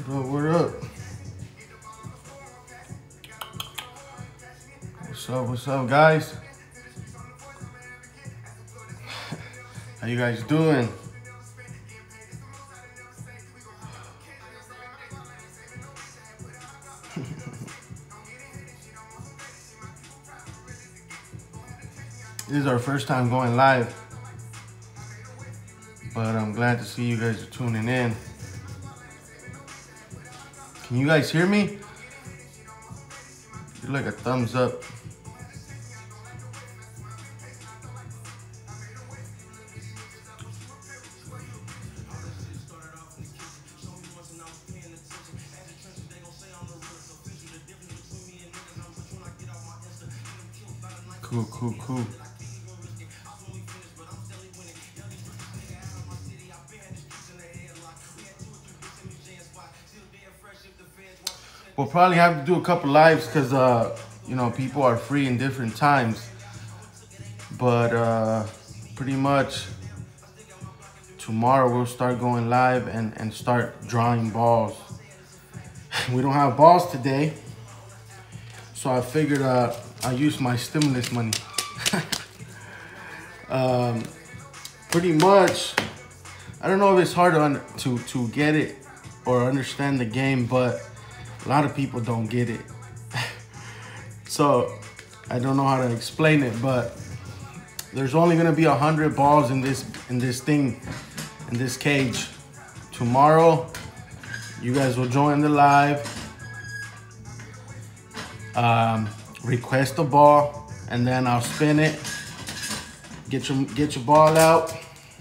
What up? What's up, guys? How you guys doing? This is our first time going live, but I'm glad to see you guys are tuning in. Can you guys hear me? Give like a thumbs up. Cool. We'll probably have to do a couple lives because, you know, people are free in different times. But pretty much tomorrow we'll start going live and start drawing balls. We don't have balls today, so I figured I'll use my stimulus money. Pretty much, I don't know if it's hard to get it or understand the game, but a lot of people don't get it. So I don't know how to explain it, but there's only gonna be 100 balls in this cage. Tomorrow, you guys will join the live. Request a ball, and then I'll spin it. Get your ball out.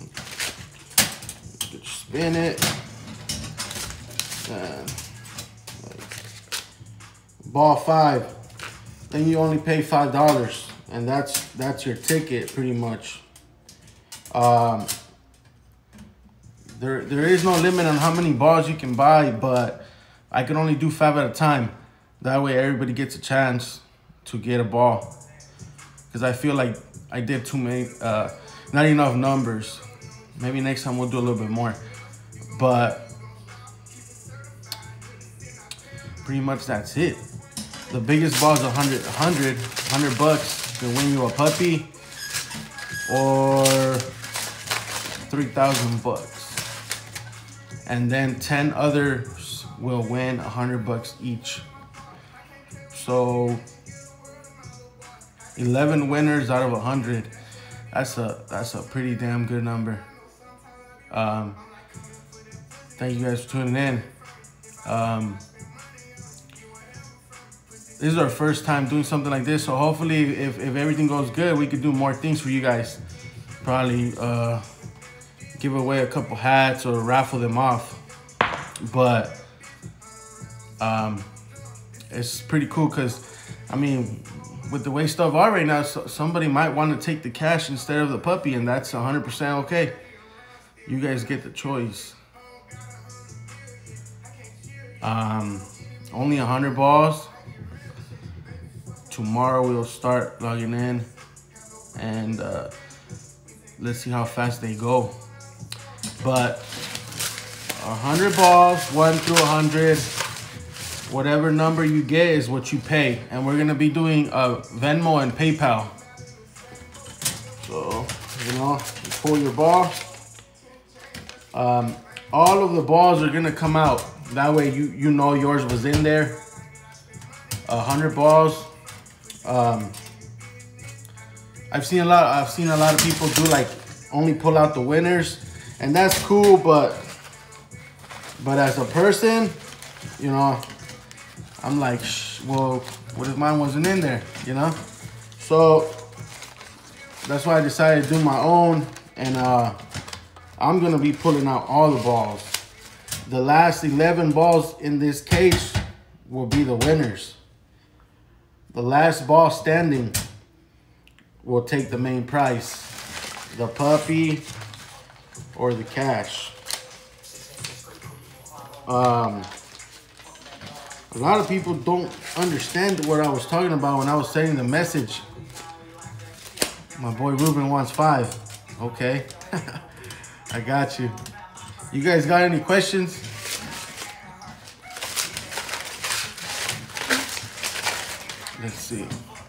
Spin it. Ball 5. Then you only pay $5, and that's your ticket pretty much. There is no limit on how many balls you can buy, but I can only do 5 at a time. That way everybody gets a chance to get a ball. Because I feel like I did too many, not enough numbers. Maybe next time we'll do a little bit more. But pretty much that's it. The biggest ball is 100 bucks to win you a puppy, or 3,000 bucks. And then 10 others will win 100 bucks each. So 11 winners out of 100. That's a pretty damn good number. Thank you guys for tuning in. This is our first time doing something like this, so hopefully if everything goes good, we could do more things for you guys. Probably give away a couple hats or raffle them off. But it's pretty cool because, I mean, with the way stuff are right now, somebody might want to take the cash instead of the puppy, and that's 100% okay. You guys get the choice. Only 100 balls. Tomorrow we'll start logging in, and let's see how fast they go. But 100 balls, 1 through 100. Whatever number you get is what you pay. And we're gonna be doing Venmo and PayPal. So, you know, you pull your ball. All of the balls are gonna come out. That way you know yours was in there. 100 balls. I've seen a lot of people do like only pull out the winners, and that's cool, but as a person, you know, I'm like, well, what if mine wasn't in there, you know? So that's why I decided to do my own, and I'm gonna be pulling out all the balls. The last 11 balls in this case will be the winners. The last ball standing will take the main prize, the puppy or the cash. A lot of people don't understand what I was talking about when I was sending the message. My boy Ruben wants 5. Okay. I got you. You guys got any questions? Let's see.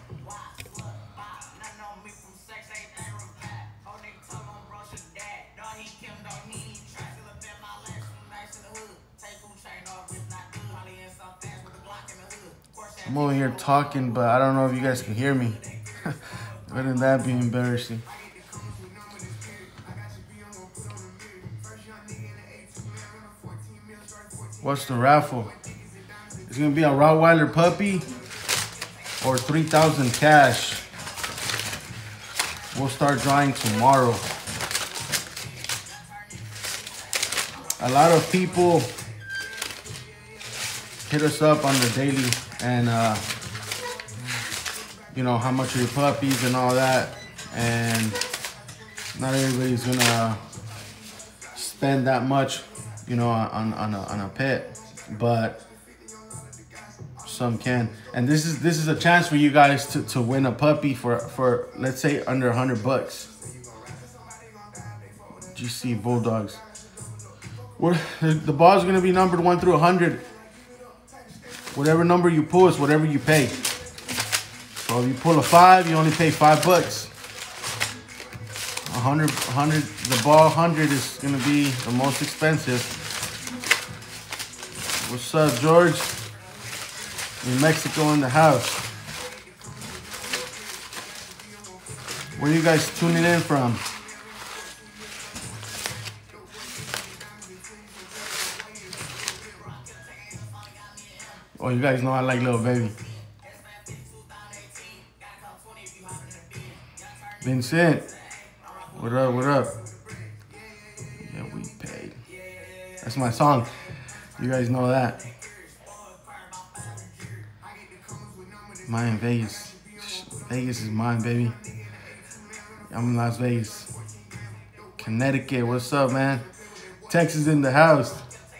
I'm over here talking, but I don't know if you guys can hear me. Wouldn't that be embarrassing? What's the raffle? It's gonna be a Rottweiler puppy or 3,000 cash. We'll start drawing tomorrow. A lot of people hit us up on the daily and you know, how much are your puppies and all that, and not everybody's gonna spend that much, you know, on a pet, but some can. And this is a chance for you guys to win a puppy for let's say under 100 bucks. GC Bulldogs. The ball's gonna be numbered 1 through 100. Whatever number you pull is whatever you pay. So if you pull a 5, you only pay $5. 100, the ball 100 is gonna be the most expensive. What's up, George? New Mexico in the house. Where you guys tuning in from? Oh, you guys know I like Little Baby. Vincent, what up, what up? Yeah, we paid. That's my song. You guys know that. Mine, Vegas. Vegas is mine, baby. I'm in Las Vegas. Connecticut, what's up, man? Texas in the house.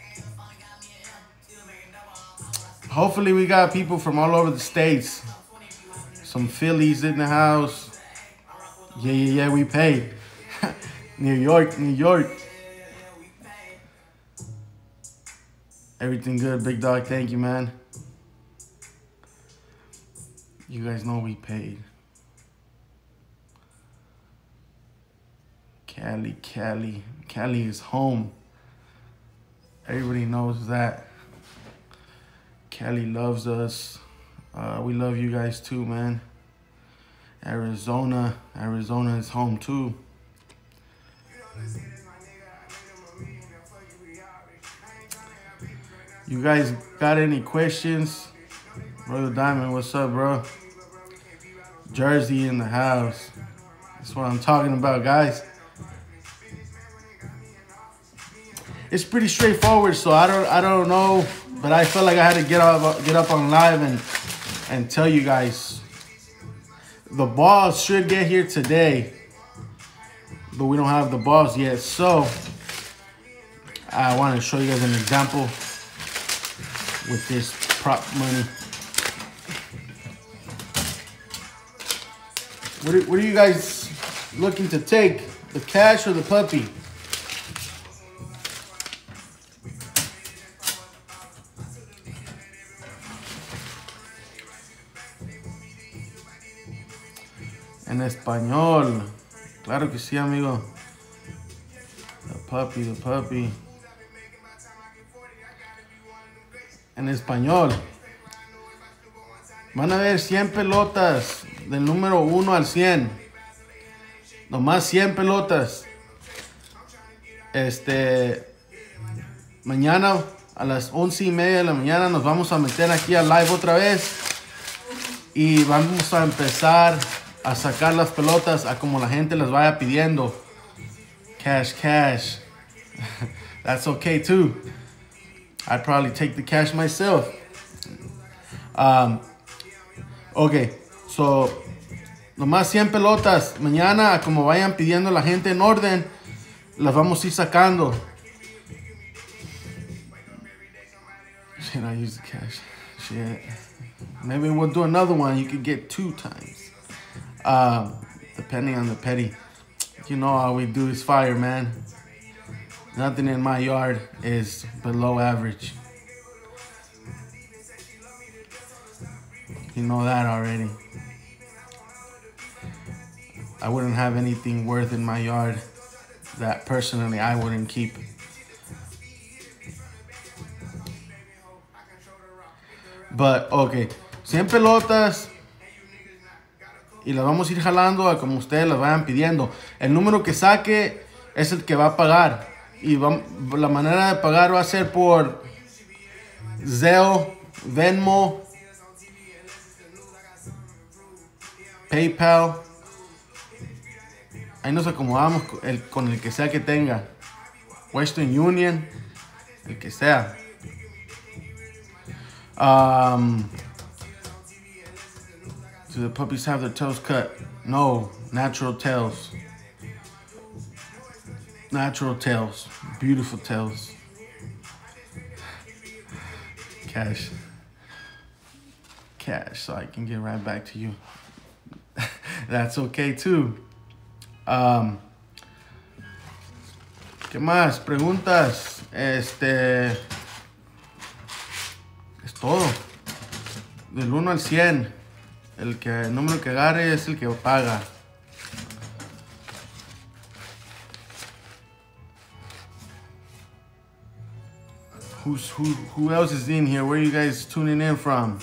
Hopefully we got people from all over the states. Some Phillies in the house. Yeah, we paid. New York. Everything good, big dog. Thank you, man. You guys know we paid. Cali is home. Everybody knows that. Cali loves us. We love you guys too, man. Arizona is home too. You guys got any questions? Brother Diamond, what's up, bro? Jersey in the house. That's what I'm talking about, guys. It's pretty straightforward, so I don't know, but I felt like I had to get up on live and tell you guys. The balls should get here today, but we don't have the balls yet, so I want to show you guys an example with this prop money. What are you guys looking to take? The cash or the puppy? En español. Claro que sí, amigo. The puppy. En español. Van a ver 100 pelotas del número 1 al 100. Nomás 100 pelotas. Mañana a las 11:30 de la mañana nos vamos a meter aquí al live otra vez. Y vamos a empezar a sacar las pelotas a como la gente las vaya pidiendo. Cash. That's okay too. I'd probably take the cash myself. Okay, so nomás 100 pelotas. Mañana, a como vayan pidiendo la gente en orden, las vamos a ir sacando. Should I use the cash? Shit. Maybe we'll do another one. You could get 2 times. Depending on the petty. You know all we do is fire, man. Nothing in my yard is below average. You know that already. I wouldn't have anything worth in my yard that personally I wouldn't keep. But, okay, 100 pelotas y las vamos a ir jalando a como ustedes las vayan pidiendo. El número que saque es el que va a pagar. Y la manera de pagar va a ser por Zelle, Venmo, PayPal. Ahí nos acomodamos con el que sea que tenga. Western Union, el que sea. Do the puppies have their tails cut? No, natural tails. Natural tails, beautiful tails. Cash, so I can get right back to you. That's okay too. ¿Qué más? Preguntas. Es todo. Del 1 al 100. El número que agarre es el que paga. Who else is in here? Where are you guys tuning in from?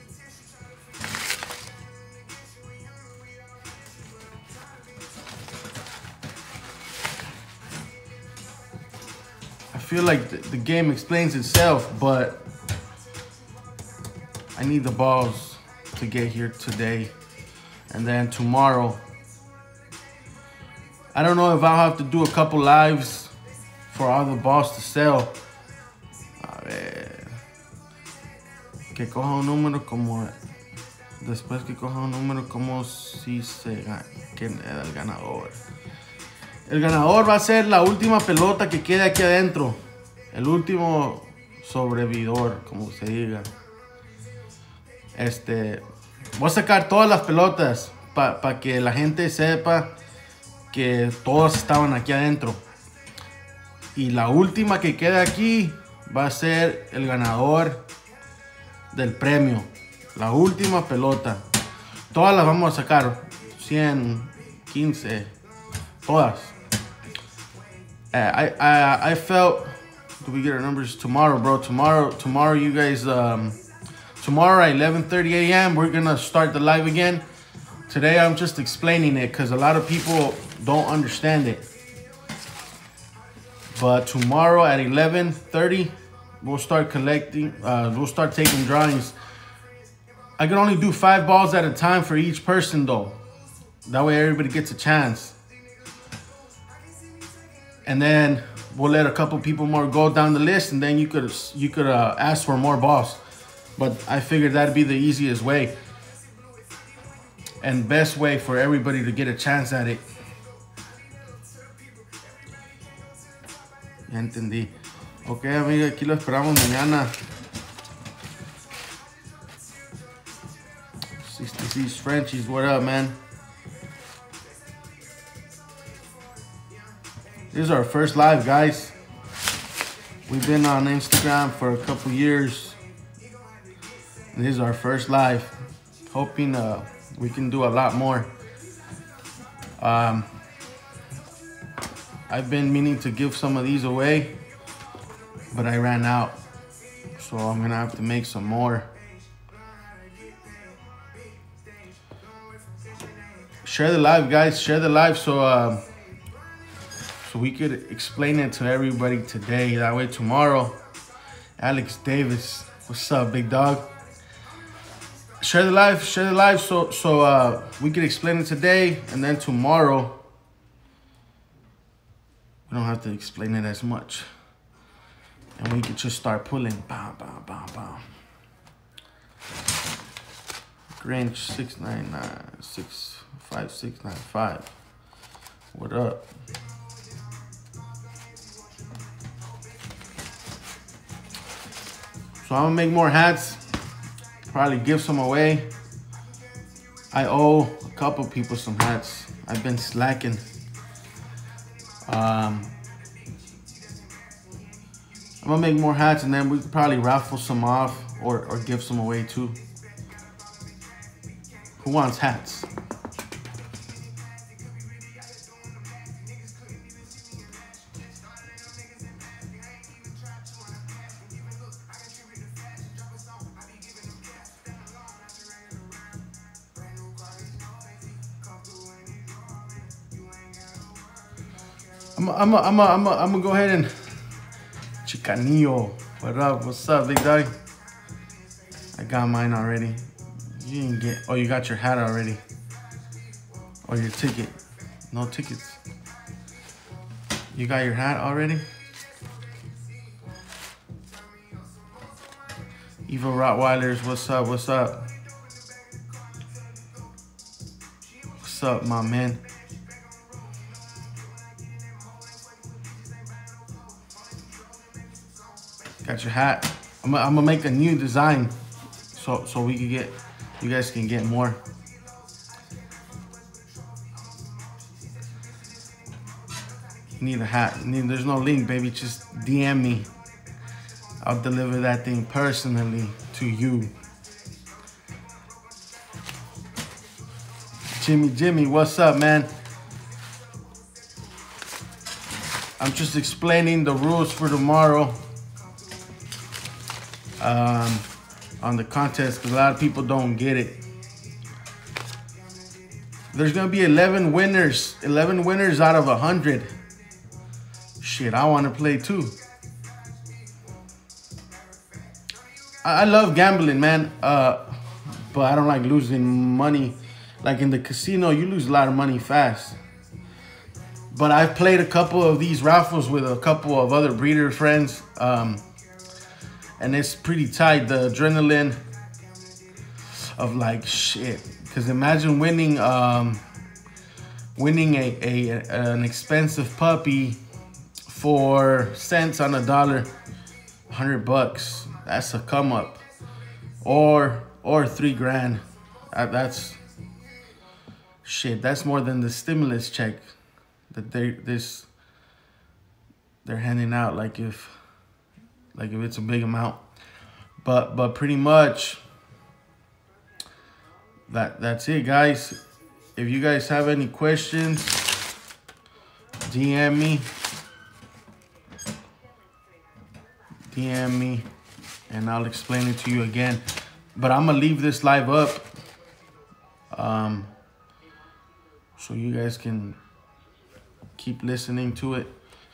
I feel like the game explains itself, but I need the balls to get here today and then tomorrow. I don't know if I'll have to do a couple lives for all the balls to sell. A ver, que coja un número como después que coja un número como si se quién era el ganador. El ganador va a ser la última pelota que quede aquí adentro. El último sobrevividor, como se diga. Voy a sacar todas las pelotas para que la gente sepa que todas estaban aquí adentro. Y la última que quede aquí va a ser el ganador del premio. La última pelota. Todas las vamos a sacar. 100, 15, todas. I felt, do we get our numbers tomorrow, bro? Tomorrow, you guys, tomorrow at 11:30 a.m. we're gonna start the live again. Today I'm just explaining it because a lot of people don't understand it. But tomorrow at 11:30, we'll start collecting. We'll start taking drawings. I can only do 5 balls at a time for each person, though. That way everybody gets a chance. And then we'll let a couple people more go down the list, and then you could ask for more balls. But I figured that'd be the easiest way and best way for everybody to get a chance at it. Ya entendí. Ok, amiga, aquí lo esperamos mañana. 66 Frenchies, what up, man? This is our first live, guys. We've been on Instagram for a couple years. This is our first live. Hoping we can do a lot more. I've been meaning to give some of these away, but I ran out. So I'm gonna have to make some more. Share the live, guys. Share the live so we could explain it to everybody today. That way tomorrow, Alex Davis, what's up, big dog? Share the live so we could explain it today, and then tomorrow we don't have to explain it as much. And we could just start pulling. Bam, bam, bam, bam. Grinch 699 65695. What up? So I'm gonna make more hats. Probably give some away. I owe a couple people some hats. I've been slacking. I'm gonna make more hats, and then we could probably raffle some off or give some away too. Who wants hats? I'm gonna go ahead and Chicanillo. What up? What's up, big dog? I got mine already. You didn't get. Oh, you got your hat already. Or your ticket. No tickets. You got your hat already? Evil Rottweilers, what's up? What's up? What's up, my man? Got your hat. I'm gonna make a new design so we can get, you guys can get more. You need a hat. There's no link, baby. Just DM me. I'll deliver that thing personally to you. Jimmy, what's up, man? I'm just explaining the rules for tomorrow. On the contest, because a lot of people don't get it. There's gonna be 11 winners. 11 winners out of 100. Shit, I want to play too. I love gambling, man. But I don't like losing money. Like in the casino, you lose a lot of money fast. But I've played a couple of these raffles with a couple of other breeder friends. And it's pretty tight, the adrenaline of like shit. Because imagine winning an expensive puppy for cents on a dollar, $100. That's a come up, or $3 grand. That's shit. That's more than the stimulus check that they're handing out. Like if it's a big amount, but pretty much that's it, guys. If you guys have any questions, DM me, and I'll explain it to you again. But I'm gonna leave this live up, so you guys can keep listening to it.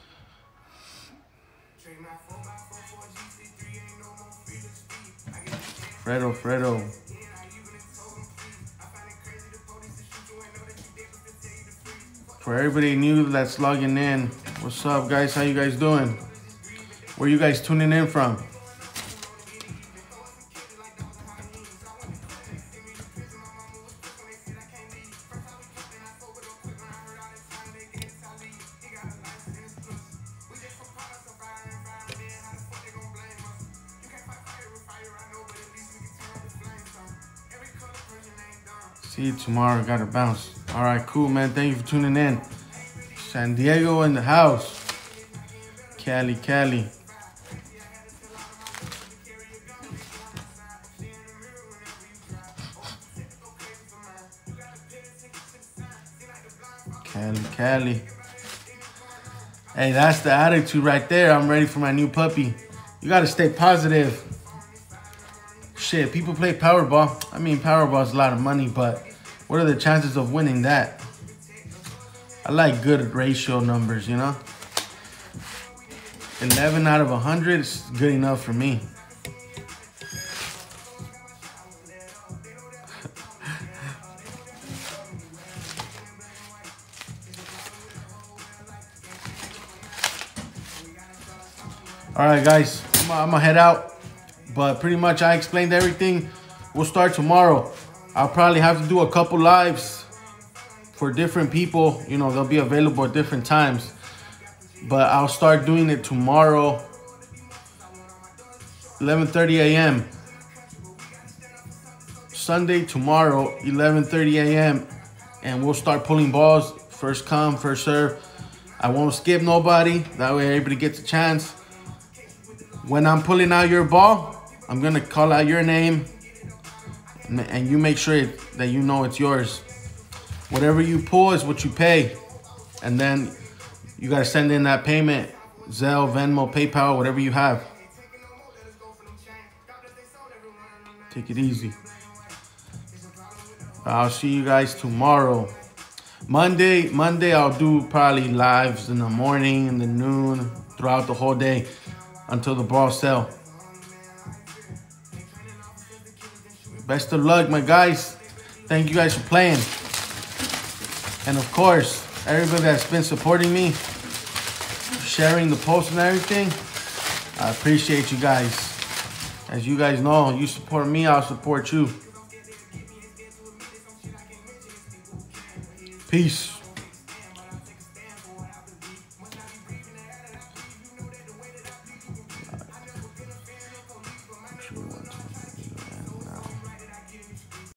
Fredo. For everybody new that's logging in, what's up, guys? How you guys doing? Where you guys tuning in from? See you tomorrow. Gotta bounce. All right, cool, man. Thank you for tuning in. San Diego in the house. Cali. Cali. Hey, that's the attitude right there. I'm ready for my new puppy. You gotta stay positive. Shit, people play Powerball. I mean, Powerball is a lot of money, but what are the chances of winning that? I like good ratio numbers, you know? 11 out of 100 is good enough for me. All right, guys, I'm gonna head out. But pretty much I explained everything. We'll start tomorrow. I'll probably have to do a couple lives for different people. You know, they'll be available at different times. But I'll start doing it tomorrow, 11:30 a.m. Sunday, tomorrow, 11:30 a.m. And we'll start pulling balls. First come, first serve. I won't skip nobody. That way everybody gets a chance. When I'm pulling out your ball, I'm going to call out your name. and you make sure that you know it's yours. Whatever you pull is what you pay. And then you got to send in that payment, Zelle, Venmo, PayPal, whatever you have. Take it easy. I'll see you guys tomorrow. Monday I'll do probably lives in the morning, in the noon, throughout the whole day until the balls sell. Best of luck, my guys. Thank you guys for playing. And of course, everybody that's been supporting me, sharing the post and everything, I appreciate you guys. As you guys know, you support me, I'll support you. Peace.